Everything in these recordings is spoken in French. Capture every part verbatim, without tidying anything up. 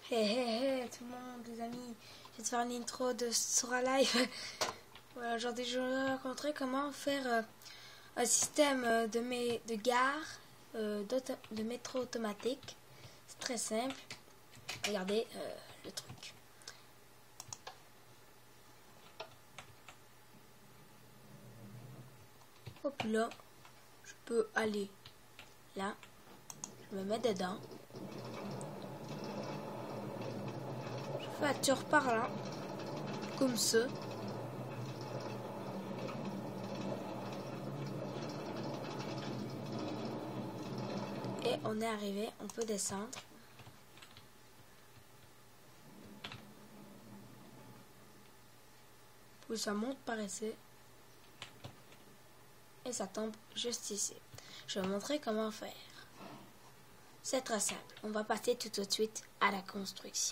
Hey hey hey tout le monde, les amis, je vais te faire une intro de Sora Live. Voilà, aujourd'hui je vais vous raconter comment faire euh, un système euh, de, mé de gare, euh, de métro automatique. C'est très simple. Regardez euh, le truc. Hop là, je peux aller là, je me mets dedans. Je fais un tour par là, comme ça. Et on est arrivé, on peut descendre. Puis ça monte par ici. Et ça tombe juste ici. Je vais vous montrer comment faire. C'est très simple. On va passer tout de suite à la construction.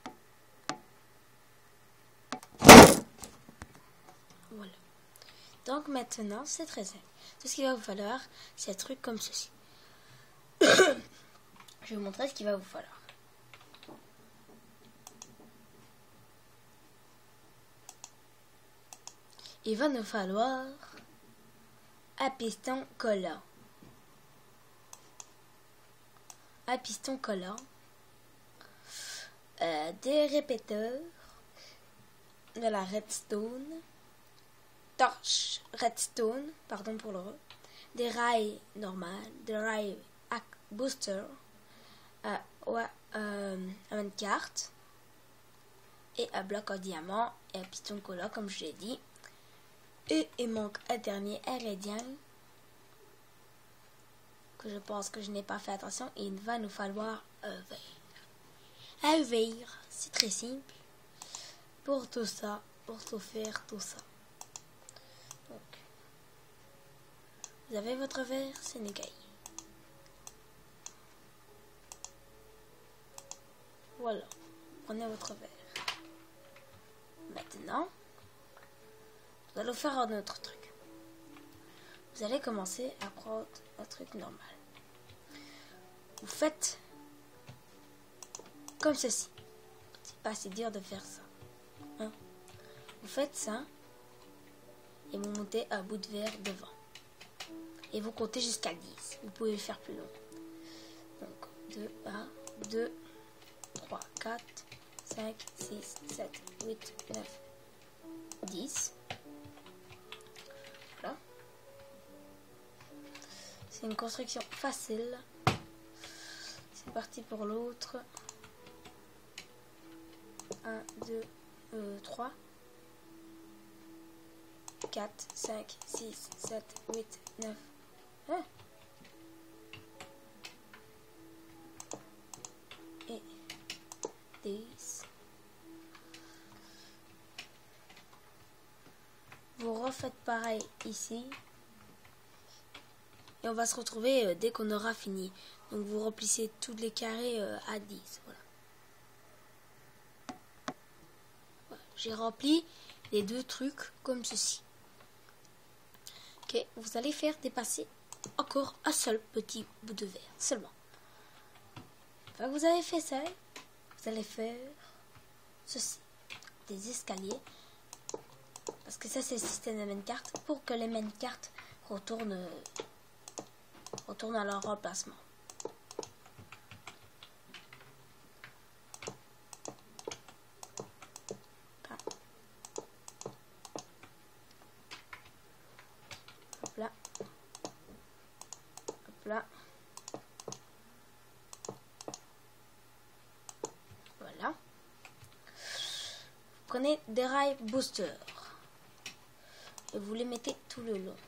Voilà. Donc maintenant, c'est très simple. Tout ce qu'il va vous falloir, c'est un truc comme ceci. Je vais vous montrer ce qu'il va vous falloir. Il va nous falloir un piston collant. Un piston collant. Euh, des répéteurs. De la redstone. Torche redstone. Pardon pour le re. Des rails normales. Des rails booster. Euh, ouais, euh, une carte. Et un bloc en diamant. Et un piston collant comme je l'ai dit. Et il manque un dernier ingrédient que je pense que je n'ai pas fait attention. Et il va nous falloir un verre. Un verre, c'est très simple. Pour tout ça, pour tout faire, tout ça. Donc, vous avez votre verre, c'est nickel. Voilà, prenez votre verre. Maintenant, nous allons faire un autre truc. Vous allez commencer à prendre un truc normal. Vous faites comme ceci. C'est pas si dur de faire ça. Hein? Vous faites ça et vous montez un bout de verre devant. Et vous comptez jusqu'à dix. Vous pouvez le faire plus long. Donc, deux, un, deux, trois, quatre, cinq, six, sept, huit, neuf, dix. Voilà. C'est une construction facile. C'est parti pour l'autre. un, deux, trois, quatre, cinq, six, sept, huit, neuf. Hein? Et dix. Vous refaites pareil ici. Et on va se retrouver euh, dès qu'on aura fini. Donc vous remplissez tous les carrés euh, à dix. Voilà. Voilà. J'ai rempli les deux trucs comme ceci. Ok, vous allez faire dépasser encore un seul petit bout de verre. Seulement. Une fois que vous avez fait ça, vous allez faire ceci. Des escaliers. Parce que ça c'est le système de main carte. Pour que les main cartes retournent... Euh, retourne à leur remplacement. Hop là. Hop là. Voilà. Vous prenez des rails booster et vous les mettez tout le long.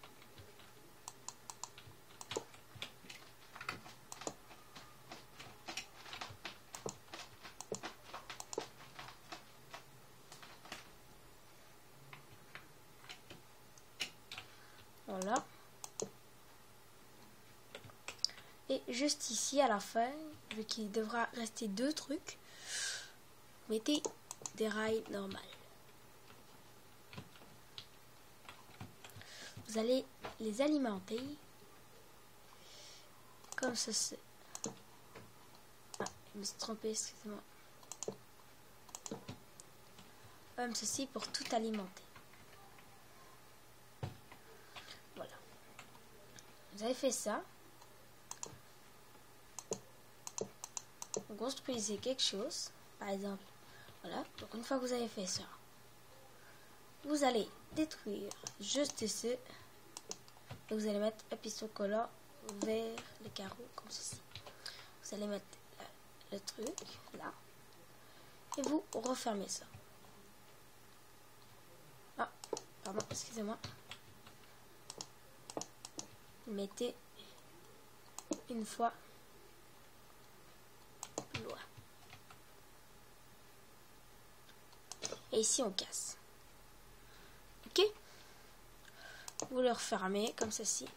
Voilà. Et juste ici à la fin, vu qu'il devra rester deux trucs, mettez des rails normales. Vous allez les alimenter comme ceci. je me suis trompé, excusez-moi. Comme ceci pour tout alimenter. Voilà. Vous avez fait ça. Vous construisez quelque chose, par exemple. Voilà. Donc une fois que vous avez fait ça, vous allez détruire juste ici. Et vous allez mettre un piston collant vers les carreaux comme ceci. Vous allez mettre le truc là. Et vous refermez ça. Ah, pardon, excusez-moi. Vous mettez une fois plus loin. Et ici on casse. Ok? Vous le refermez comme ceci.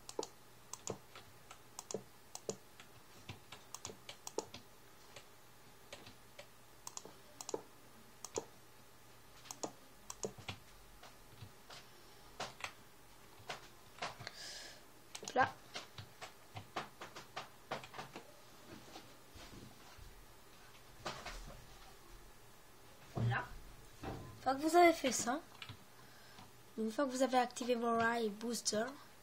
Là. Voilà. Une fois que vous avez fait ça, une fois que vous avez activé vos rails booster,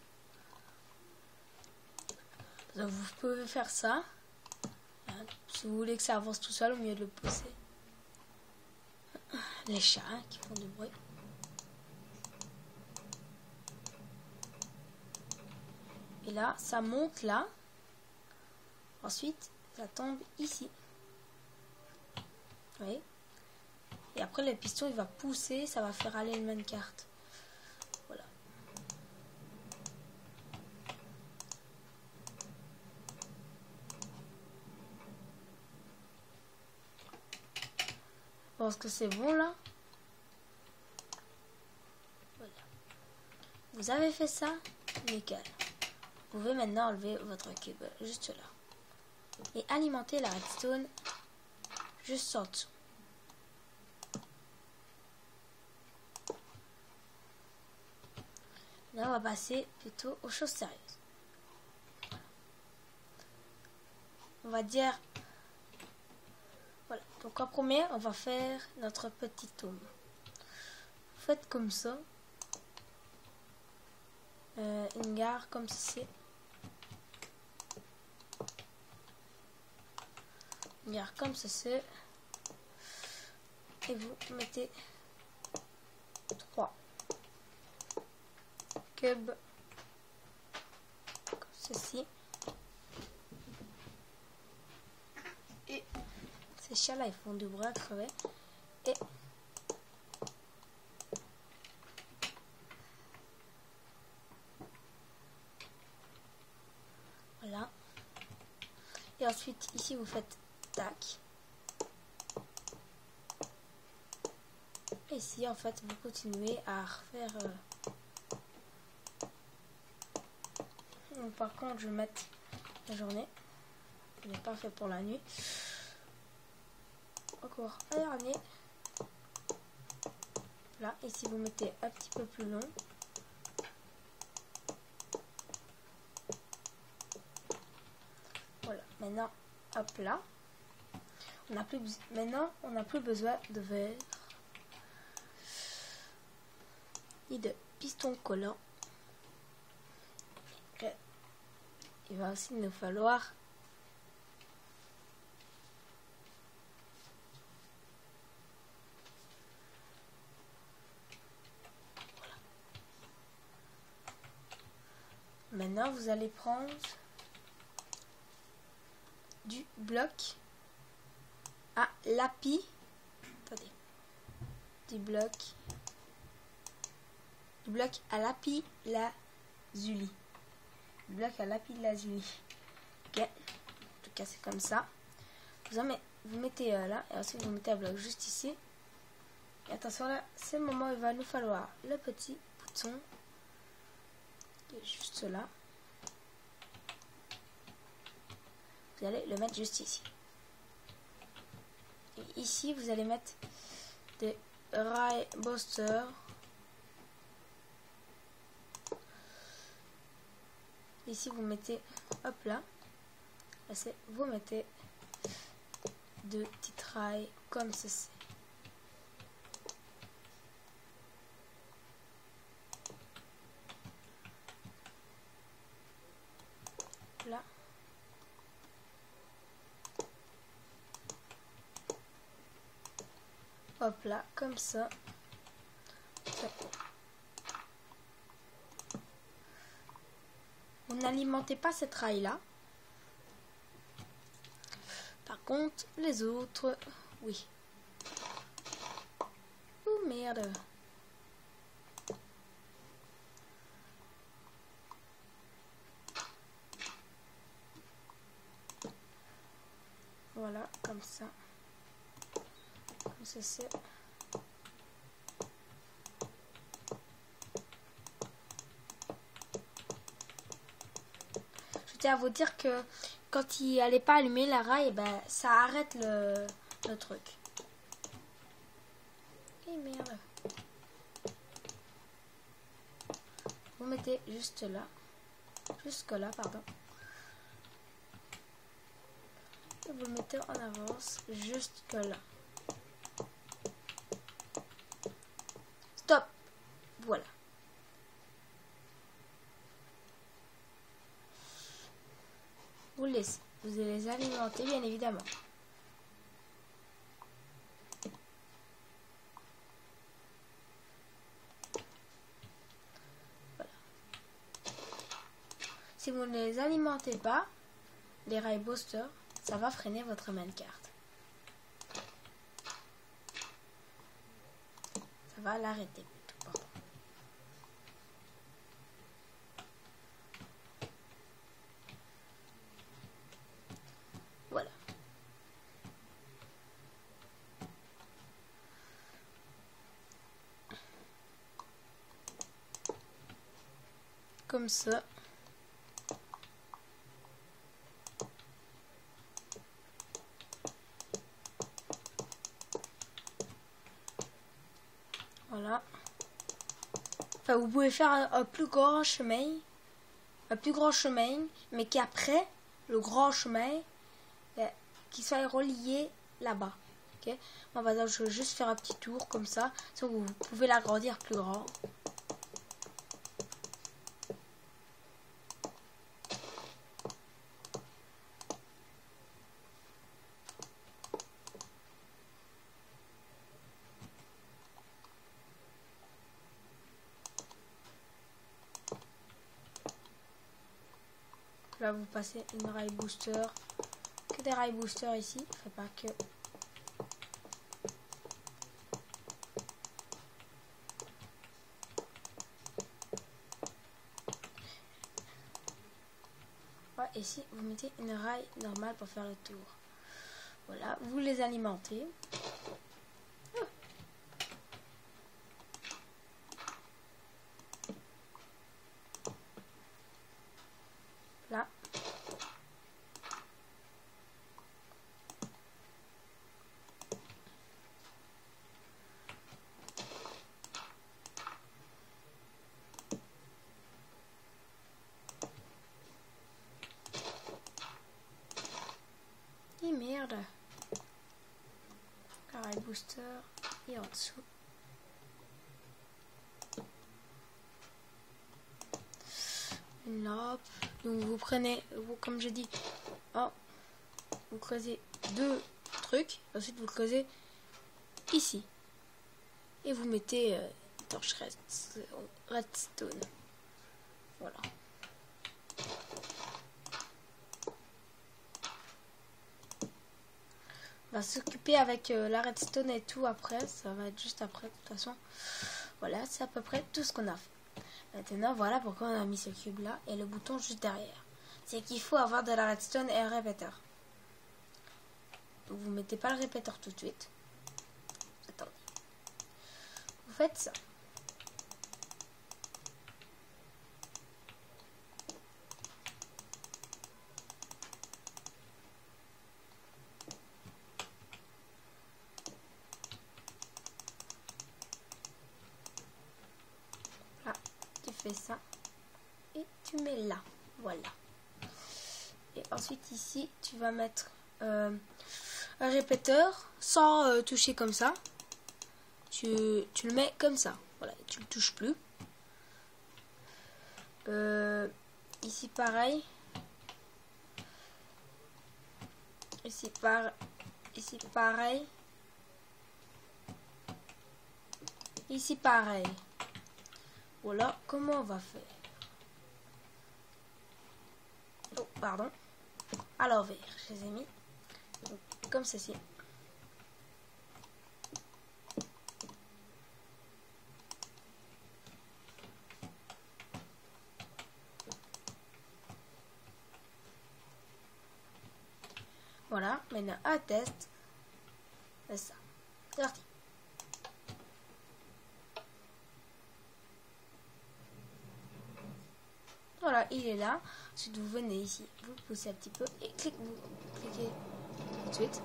vous pouvez faire ça. Si vous voulez que ça avance tout seul, au mieux de le pousser. Les chats hein, qui font du bruit. Et là, ça monte là. Ensuite, ça tombe ici. Vous voyez? Et après, le piston, il va pousser, ça va faire aller le minecart. Voilà. Je pense que c'est bon là. Voilà. Vous avez fait ça? Nickel. Vous pouvez maintenant enlever votre cube juste là. Et alimenter la redstone juste en dessous. Là, on va passer plutôt aux choses sérieuses. On va dire... Voilà. Donc en premier, on va faire notre petit tombe. Faites comme ça. Euh, une gare comme ceci. Une gare comme ceci. Et vous mettez trois cubes comme ceci. Et ces chats là ils font du bruit à crever. Et voilà. Et ensuite ici vous faites tac. Et ici en fait vous continuez à refaire euh... Donc, par contre je vais mettre la journée. Il n'est pas fait pour la nuit. Encore un dernier. Là, ici vous mettez un petit peu plus long. Voilà, maintenant, hop là. On n'a plus maintenant, on n'a plus besoin de verre ni de piston collant. Et il va aussi nous falloir maintenant, vous allez prendre du bloc à lapis. Attendez. Du bloc. Du bloc à lapis lazuli. Du bloc à lapis lazuli. Ok. En tout cas, c'est comme ça. Vous, en met, vous mettez euh, là. Et ensuite, vous mettez un bloc juste ici. Et attention là, c'est le moment où il va nous falloir le petit bouton. Juste là. Vous allez le mettre juste ici. Et ici, vous allez mettre des rails booster. Ici, vous mettez, hop là. Là, c'est, vous mettez deux petites rails comme ceci. Là. Hop là, comme ça. Vous n'alimentez pas cette rail là. Par contre, les autres, oui. Oh merde. Voilà, comme ça. Comme ceci. Je tiens à vous dire que quand il n'allait pas allumer la rail, ben, ça arrête le, le truc. Et merde. Vous mettez juste là. Jusque là, pardon. Et vous le mettez en avance jusque là. Stop. Voilà. Vous laissez. Vous allez les alimenter, bien évidemment. Voilà. Si vous ne les alimentez pas, les rails booster, ça va freiner votre minecart. Ça va l'arrêter plutôt, pardon. Voilà. Comme ça. Voilà. Enfin, vous pouvez faire un, un plus grand chemin. Un plus grand chemin, mais qu'après, le grand chemin, ben, qui soit relié là-bas. Okay. Moi, par exemple, je veux juste faire un petit tour comme ça. Ça, vous pouvez l'agrandir plus grand. Là, vous passez une rail booster. Que des rail boosters ici. Enfin, pas que. Ouais, ici, vous mettez une rail normale pour faire le tour. Voilà, vous les alimentez. Là. Et merde. Rail booster et en dessous. Une lampe. Donc vous prenez, vous, comme j'ai dit, oh, vous creusez deux trucs. Ensuite vous creusez ici. Et vous mettez euh, torche redstone. Voilà. On va s'occuper avec euh, la redstone et tout après. Ça va être juste après de toute façon. Voilà, c'est à peu près tout ce qu'on a fait. Maintenant, voilà pourquoi on a mis ce cube là et le bouton juste derrière. C'est qu'il faut avoir de la redstone et un répéteur. Donc vous mettez pas le répéteur tout de suite. Attendez. Vous faites ça. Là, tu fais ça. Et tu mets là. Voilà. Et ensuite ici, tu vas mettre euh, un répéteur sans euh, toucher comme ça. Tu, tu le mets comme ça. Voilà, tu le touches plus. Euh, ici pareil. Ici, par... ici pareil. Ici pareil. Voilà comment on va faire. Oh, pardon. À l'envers, je les ai mis. Donc, comme ceci. Voilà, maintenant un test. C'est ça. C'est parti. Voilà, il est là. Ensuite, vous venez ici, vous le poussez un petit peu et clic, vous cliquez tout de suite.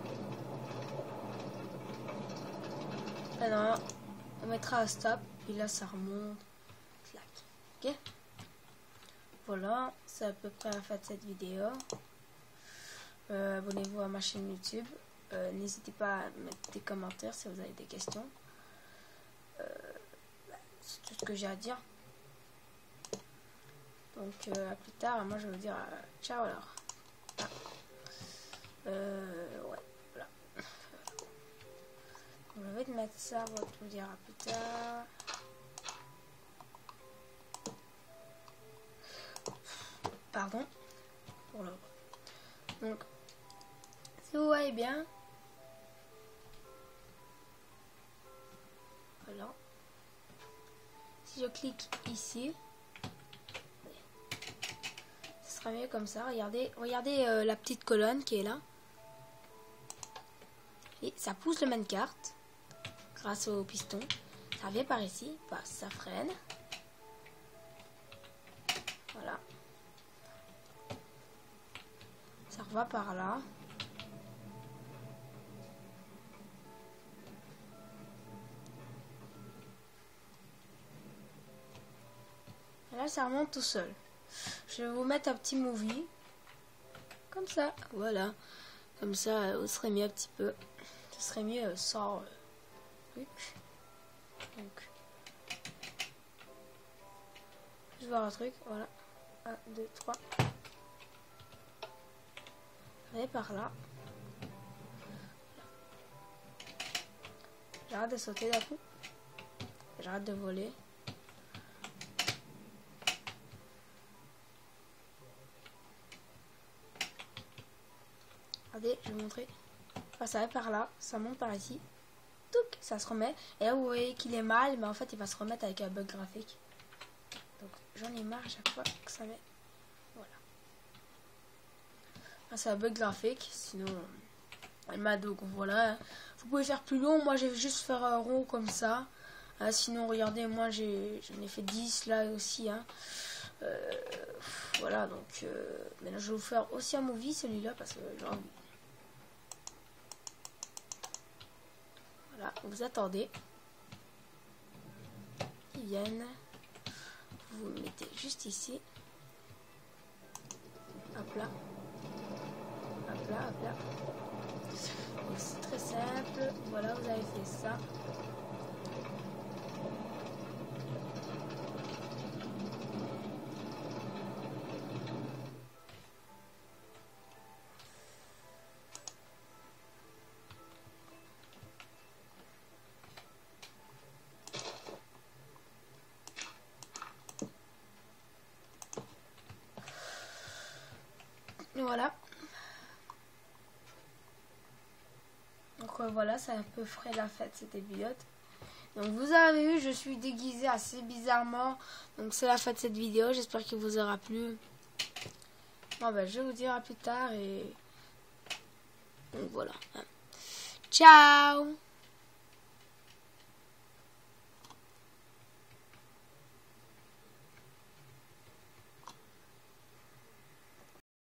Maintenant, on mettra un stop. Et là, ça remonte. Clac. Ok. Voilà, c'est à peu près la fin de cette vidéo. Euh, abonnez-vous à ma chaîne YouTube. Euh, N'hésitez pas à mettre des commentaires si vous avez des questions. Euh, c'est tout ce que j'ai à dire. Donc euh, à plus tard. Moi je vais vous dire euh, ciao alors. Ah. Euh, ouais, voilà. Donc, je vais te mettre ça pour vous dire à plus tard. Pardon pour le. Donc si vous voyez bien. Voilà. Si je clique ici, ce sera mieux comme ça. Regardez, regardez euh, la petite colonne qui est là. Et ça pousse le minecart grâce au piston. Ça vient par ici, bah, ça freine. Voilà. Ça va par là. Et là, ça remonte tout seul. Je vais vous mettre un petit movie. Comme ça. Voilà. Comme ça, vous serez mieux un petit peu. Ce serait mieux sans euh, truc. Donc. Je vais voir un truc. Voilà. un, deux, trois. Et par là. J'arrête de sauter d'un coup. J'arrête de voler. Regardez, je vais vous montrer. Enfin, ça va par là, ça monte par ici. Touc, ça se remet. Et là, vous voyez qu'il est mal, mais en fait, il va se remettre avec un bug graphique. Donc, j'en ai marre à chaque fois que ça met. Voilà. Ah, c'est un bug graphique, sinon, elle m'a donc voilà. Vous pouvez faire plus long. Moi, j'ai juste faire un rond comme ça. Hein, sinon, regardez, moi, j'ai j'en ai fait dix là aussi. Hein. Euh, voilà, donc euh, maintenant, je vais vous faire aussi un movie, celui-là, parce que j'ai envie. Voilà, vous attendez. Ils viennent. Vous le mettez juste ici. Hop là. Hop là, hop là. C'est très simple. Voilà, vous avez fait ça. Voilà. Donc euh, voilà, c'est un peu frais la fête cette vidéo. Donc vous avez vu, je suis déguisée assez bizarrement. Donc c'est la fin de cette vidéo. J'espère qu'il vous aura plu. Bon ben je vais vous dire à plus tard et donc voilà. Ciao.